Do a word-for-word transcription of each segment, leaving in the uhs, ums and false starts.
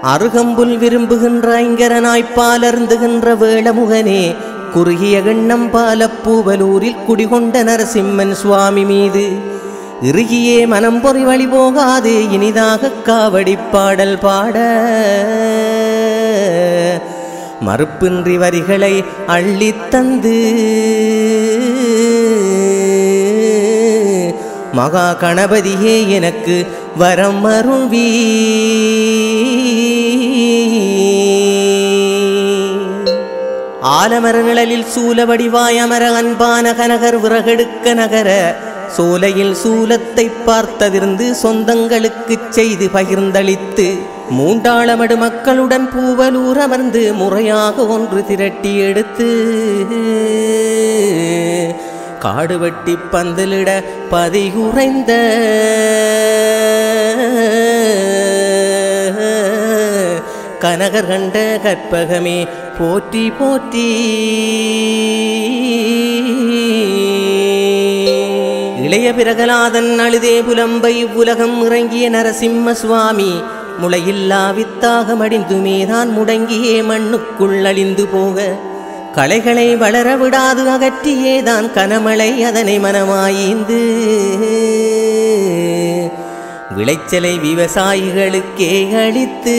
அருகம்புல் விரும்புகின்ற ஐங்கரனாய்ப்பாலர்ந்துகின்ற வேளமுகனே குறுகிய எண்ணம் பாலப்பூவலூரில் குடிகொண்ட நரசிம்மன் சுவாமி மீது இறுகியே மனம் பொறி வழி போகாது இனிதாக காவடி பாடல் பாட மறுப்பின்றி வரிகளை அள்ளித்தந்து மகா கணபதியே எனக்கு வரம் அருள்வி. ஆலமர நிழலில் சூல வடிவாய் அமர அன்பான கனகர் விறகெடுக்க நகர சோலையில் சூலத்தை பார்த்ததிருந்து சொந்தங்களுக்கு செய்து பகிர்ந்தளித்து மூண்டாளமடு மக்களுடன் பூவலூர் அமர்ந்து முறையாக ஒன்று திரட்டி எடுத்து காடு வெட்டி பந்தலிட பதிகுறைந்த கனகர் கண்ட கற்பகமே போற்றி போற்றி. இளைய பிரகலாதன் அழுதே புலம்பை உலகம் இறங்கிய நரசிம்ம சுவாமி முளையில்லா வித்தாக மடிந்துமேதான் முடங்கியே மண்ணுக்குள் அழிந்து போக களைகளை வளர விடாது அகற்றியேதான் கனமழை அதனை மனமாய்ந்து விளைச்சலை விவசாயிகளுக்கே அளித்து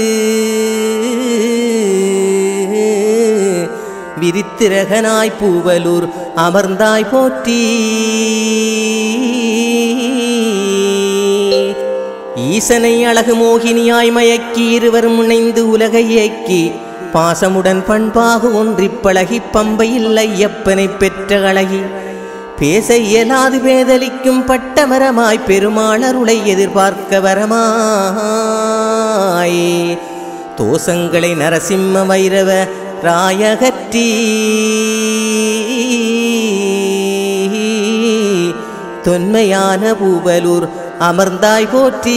விரித்திரகனாய் பூவலூர் அமர்ந்தாய் போற்றி. ஈசனை அழகு மோகினியாய் மயக்கி இருவரும் இணைந்து உலகை இயக்கி பாசமுடன் பண்பாக ஒன்றி பழகி பம்பையில் ஐயப்பனை பெற்ற அழகி பேச இயலாது பேதலிக்கும் பட்டமரமாய் பெருமாளருளை எதிர்பார்க்க வரமாய் தோசங்களை நரசிம்ம வைரவ ராயகற்றி தொன்மையான பூவலூர் அமர்ந்தாய் போற்றி.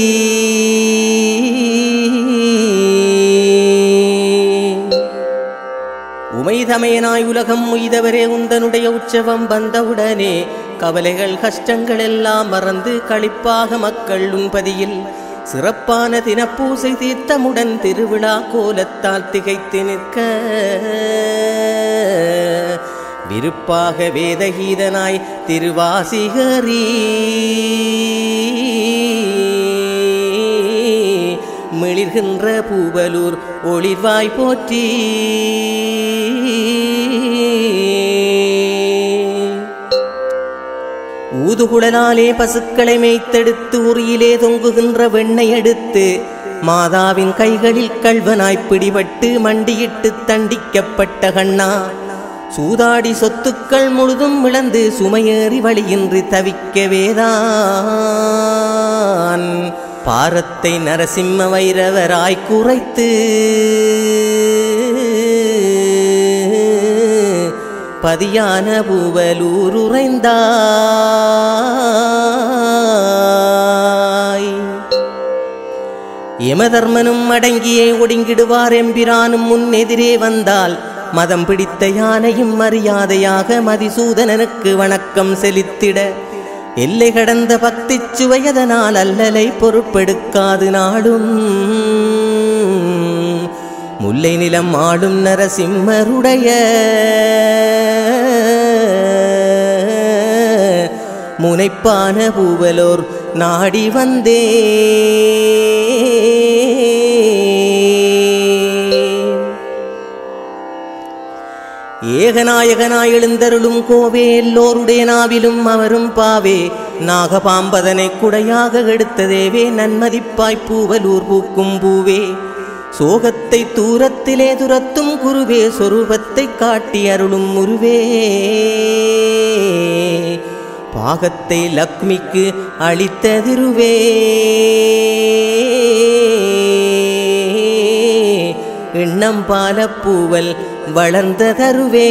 உமைதமையனாய் உலகம் உய்தவரே உந்தனுடைய உற்சவம் வந்தவுடனே கவலைகள் கஷ்டங்கள் எல்லாம் மறந்து களிப்பாக மக்கள் உன்பதியில் சிறப்பான தினப்பூசை தீர்த்தமுடன் திருவிழா கோலத்தால் திகைத்து நிற்க விருப்பாக வேதகீதனாய் திருவாசிகரி மிளிர்கின்ற பூவலூர் ஒளிர்வாய் போற்றி. ஊதுகுழலாலே பசுக்களை மேய்த்தெடுத்து உரியிலே தொங்குகின்ற வெண்ணெய் எடுத்து மாதாவின் கைகளில் கள்வனாய் பிடிபட்டு மண்டியிட்டு தண்டிக்கப்பட்ட கண்ணா சூதாடி சொத்துக்கள் முழுதும் இழந்து சுமையேறி வழியின்றி தவிக்கவேதான் பாரத்தை நரசிம்ம வைரவராய் குறைத்து பதியான பூவலூர் உறைந்தாய். யமதர்மனும் அடங்கியே ஒடுங்கிடுவார் எம்பிரானும் முன்னெதிரே வந்தால் மதம் பிடித்த யானையும் மரியாதையாக மதிசூதனனுக்கு வணக்கம் செலுத்திட எல்லை கடந்த பக்தி சுவையதனால் அல்லலை பொறுப்பெடுக்காது நாடும் முல்லை நிலம் ஆடும் நரசிம்மருடைய முனைப்பான பூவலோர் நாடி வந்தே. ஏகநாயகனாய் எழுந்தருளும் கோவே எல்லோருடைய நாவிலும் அவரும் பாவே நாகபாம்பதனை குடையாக எடுத்த தேவே நன்மதிப்பாய் பூவலூர் பூக்கும் பூவே சோகத்தை தூரத்திலே துரத்தும் குருவே சொரூபத்தை காட்டி அருளும் முருவே பாகத்தை லக்ஷ்மிக்கு அளித்த திருவே எண்ணம் பால பூவல் வளர்ந்த தருவே.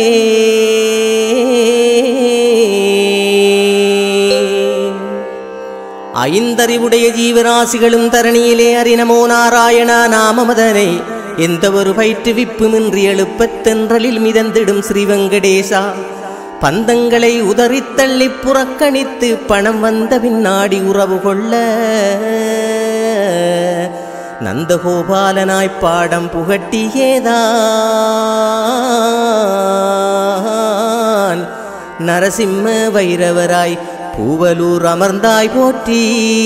ஐந்தறிவுடைய ஜீவராசிகளும் தரணியிலே அறிநமோ நாராயணா நாமமதனை எந்த ஒரு பயிற்றுவிப்புமின்றி எழுப்பத்தென்றலில் மிதந்திடும் ஸ்ரீ வெங்கடேசா பந்தங்களை உதறித்தள்ளி புறக்கணித்து பணம் வந்த பின்னாடி உறவு கொள்ள நந்தகோபாலனாய் பாடம் புகட்டியேதான் நரசிம்ம வைரவராய் பூவலூர் அமர்ந்தாய் போற்றி.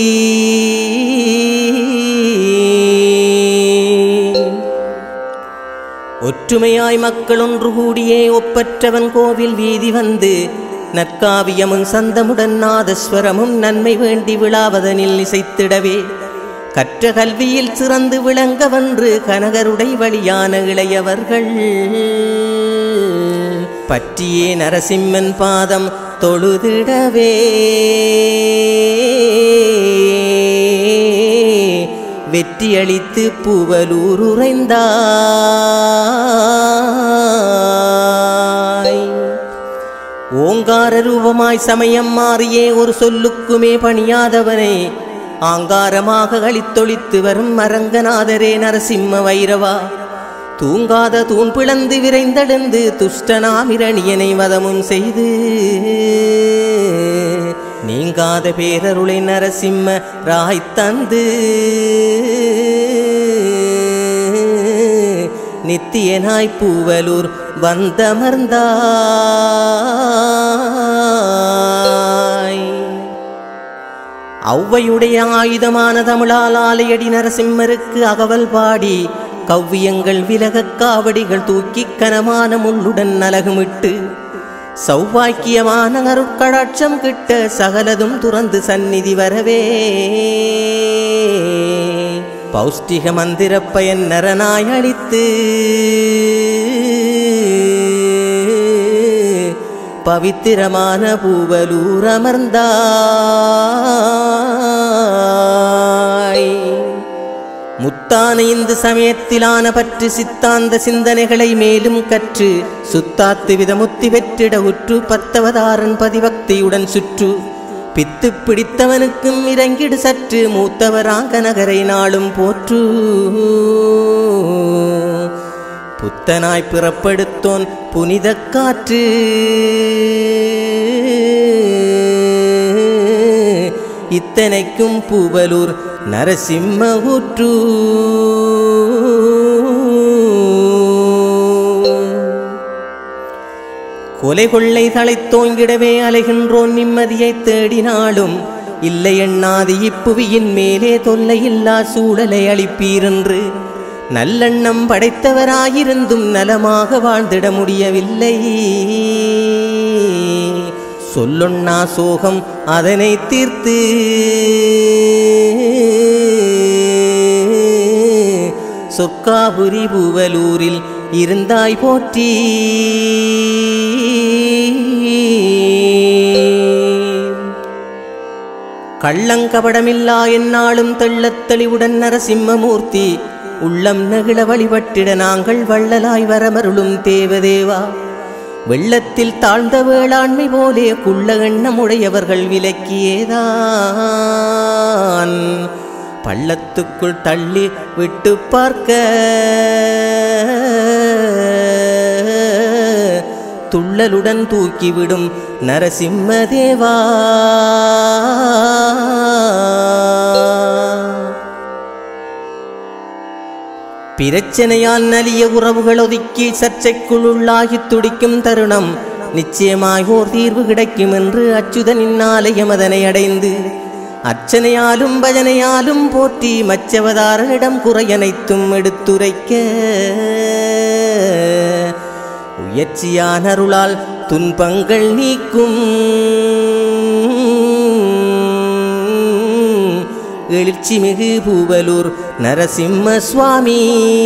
ஒற்றுமையாய் மக்கள் ஒன்று கூடியே ஒப்பற்றவன் கோவில் வீதி வந்து நற்காவியமும் சந்தமுடன் நாதஸ்வரமும் நன்மை வேண்டி விழாவதனில் இசைத்திடவே கற்ற கல்வியில் சிறந்து விளங்கவென்று கனகருடை வழியான இளையவர்கள் பற்றியே நரசிம்மன் பாதம் தொழுதிடவே வெற்றியளித்து பூவலூர் உறைந்தாய். ஓங்கார ரூபமாய் சமயம் மாறியே ஒரு சொல்லுக்குமே பணியாதவனே ஆங்காரமாக அளித்தொழித்து வரும் அரங்கநாதரே நரசிம்ம வைரவா, தூங்காத தூண் பிளந்து விரைந்தெழுந்து துஷ்டனாமிரணியனை வதமும் செய்து நீங்காத பேரருளை நரசிம்ம ராய் தந்து நித்தியனாய் பூவலூர் வந்தமர்ந்தாய். ஔவையுடைய ஆயுதமான தமிழால் ஆலையடி நரசிம்மருக்கு அகவல் பாடி கவ்வியங்கள் விலகக் காவடிகள் தூக்கி கனமான முள்ளுடன் நலகுமிட்டு சௌபாக்கியமான அருட்கடாட்சம் கிட்ட சகலதும் துறந்து சந்நிதி வரவே பௌஷ்டிக மந்திர பயன் நரனாய் அளித்து பவித்திரமான பூவலூர் அமர்ந்தாய். முத்தான இந்து சமயத்திலான பற்று சித்தாந்த சிந்தனைகளை மேலும் கற்று சுத்தாத்து விதமுத்தி வெற்றிட உற்று பத்தவதாரன் பதிபக்தியுடன் சுற்று பித்து பிடித்தவனுக்கும் இறங்கிடு சற்று மூத்தவராங்க நகரை நாளும் போற்று புத்தனாய் பிறப்படுத்தோன் புனித காற்று இத்தனைக்கும் பூவலூர் நரசிம்ம ஊற்று. கொலை கொள்ளை தழைத்தோங்கிடவே அலைகின்றோன் நிம்மதியை தேடினாலும் இல்லை எண்ணாது இப்புவியின் மேலே தொல்லையில்லா சூழலை அளிப்பீரென்று நல்லெண்ணம் படைத்தவராயிருந்தும் நலமாக வாழ்ந்திட முடியவில்லை. சொல்லொன்னா சோகம் அதனை தீர்த்து சொக்காபுரி பூவலூரில் இருந்தாய் போற்றி. கள்ளங்கபடமில்லா என்னாலும் தெள்ளத் தெளிவுடன் நரசிம்மமூர்த்தி உள்ளம் நெகிழ வழிபட்டிட நாங்கள் வள்ளலாய் வரமருளும் தேவதேவா. வெள்ளத்தில் தாழ்ந்த வேளாண்மை போலே குள்ள எண்ணமுடையவர்கள் விலக்கியேதான் பள்ளத்துக்குள் தள்ளி விட்டு பார்க்க துள்ளலுடன் தூக்கிவிடும் நரசிம்ம தேவா. பிரச்சனையால் நலிய உறவுகள் ஒதுக்கி சர்ச்சைக்குள் உள்ளாகி துடிக்கும் தருணம் நிச்சயமாய் ஓர் தீர்வு கிடைக்கும் என்று அச்சுதனின் ஆலயம் அதனை அடைந்து அர்ச்சனையாலும் பஜனையாலும் போற்றி மச்சவதாரனிடம் குறையனைத்தும் எடுத்துரைக்க உயர்ச்சியான அருளால் துன்பங்கள் நீக்கும் எழுச்சி மிகு பூவலூர் நரசிம்ம சுவாமி.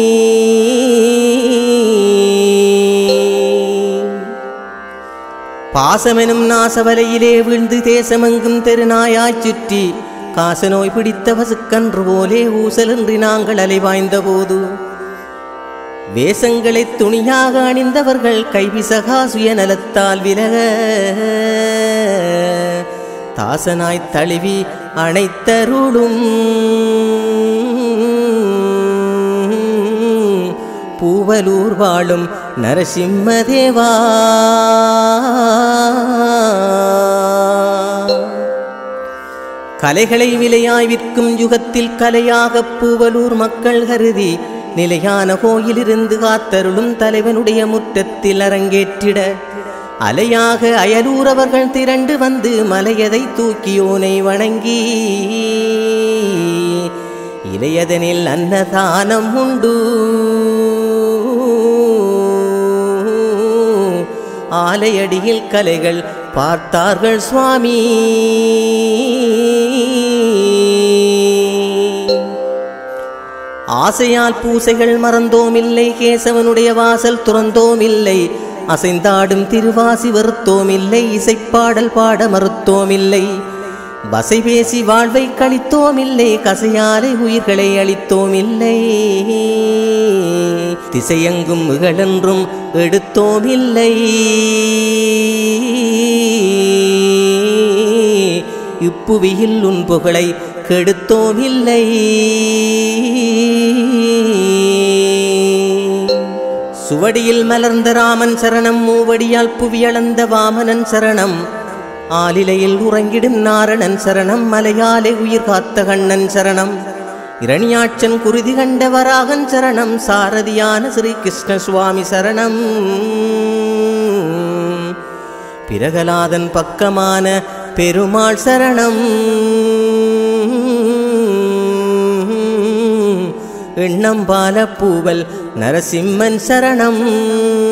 பாசமெனும் நாசவலையிலே வீழ்ந்து தேசமெங்கும் தெருநாயாய் சுற்றி காசநோய் பிடித்த பசுக்கன்று போலே ஊசலின்றி நாங்கள் அலைவாய்ந்த போது வேஷங்களை துணியாக அணிந்தவர்கள் கைவிசகா சுயநலத்தால் விலக தாசனாய் தழுவி அணைத்தருளும் பூவலூர் வாழும் நரசிம்ம தேவா. கலைகளை விலையாய் விற்கும் யுகத்தில் கலையாக பூவலூர் மக்கள் கருதி நிலையான கோயிலிருந்து காத்தருளும் தலைவனுடைய முற்றத்தில் அரங்கேற்றிட அலையாக அயலூரவர்கள் திரண்டு வந்து மலையதை தூக்கியோனை வணங்கி இளையதனில் அன்னதானம் உண்டு ஆலையடியில் கலைகள் பார்த்தார்கள் சுவாமி. ஆசையால் பூசைகள் மறந்தோமில்லை, கேசவனுடைய வாசல் துறந்தோமில்லை, அசைந்தாடும் திருவாசி வருத்தோமில்லை, இசைப்பாடல் பாட மறுத்தோமில்லை, வசை பேசி வாழ்வை கழித்தோமில்லை, கசையாலை உயிர்களை அளித்தோமில்லை, திசையெங்கும் இகழென்றும் எடுத்தோமில்லை, இப்புவியில் உன் புகழை கெடுத்தோமில்லை. சுவடியில் மலர்ந்த ராமன் சரணம், மூவடியால் புவியளந்த வாமனன் சரணம், ஆலிலையில் உறங்கிடும் நாரணன் சரணம், மலையாலே உயிர் காத்த கண்ணன் சரணம், இரணியாட்சன் குருதி கண்ட வராகன் சரணம், சாரதியான ஸ்ரீ கிருஷ்ண சுவாமி சரணம், பிரகலாதன் பக்கமான பெருமாள் சரணம், எண்ணம் பால பூவல் நரசிம்மன் சரணம்.